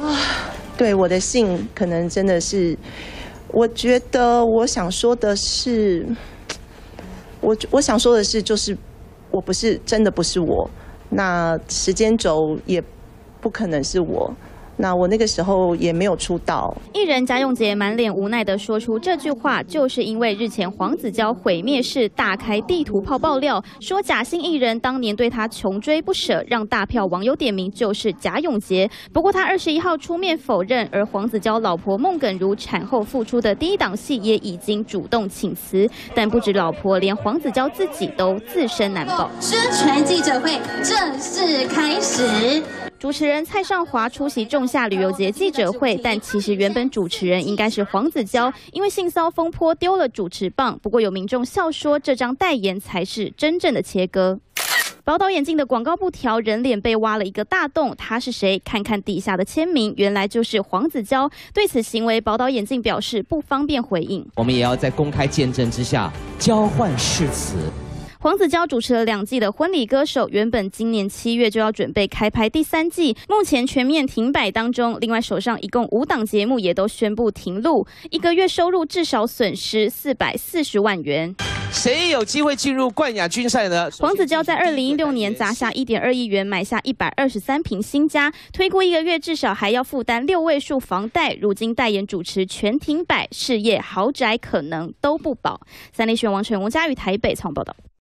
对我的信可能真的是，我觉得我想说的是，我想说的是，就是我不是真的不是我，那时间轴也不可能是我。那我那个时候也没有出道。 艺人贾永婕满脸无奈地说出这句话，就是因为日前黄子佼毁灭式大开地图炮爆料，说假姓艺人当年对他穷追不舍，让大票网友点名就是贾永婕。不过他21号出面否认，而黄子佼老婆孟耿如产后复出的第一档戏也已经主动请辞。但不止老婆，连黄子佼自己都自身难保。 宣传记者会正式开始。 主持人蔡尚华出席仲夏旅游节记者会，但其实原本主持人应该是黄子佼，因为性骚风波丢了主持棒。不过有民众笑说，这张代言才是真正的切割。宝岛眼镜的广告布条人脸被挖了一个大洞，他是谁？看看底下的签名，原来就是黄子佼。对此行为，宝岛眼镜表示不方便回应。 我们也要在公开见证之下交换誓词。 黄子佼主持了2季的《婚礼歌手》，原本今年7月就要准备开拍第3季，目前全面停摆当中。另外手上一共5档节目也都宣布停录，1个月收入至少损失440万元。 谁有机会进入冠亚军赛呢？ 黄子佼在2016年砸下1.2亿元买下123坪新家，推估1个月至少还要负担6位数房贷。如今代言主持全停摆，事业豪宅可能都不保。三立新闻王晨、王嘉瑜台北采访报道。